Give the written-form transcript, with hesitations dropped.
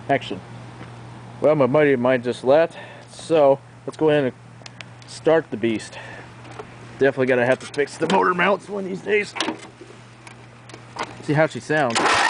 Action. Well, my buddy of mine just left, so let's go ahead and start the beast. Definitely gonna have to fix the motor mounts one of these days. See how she sounds.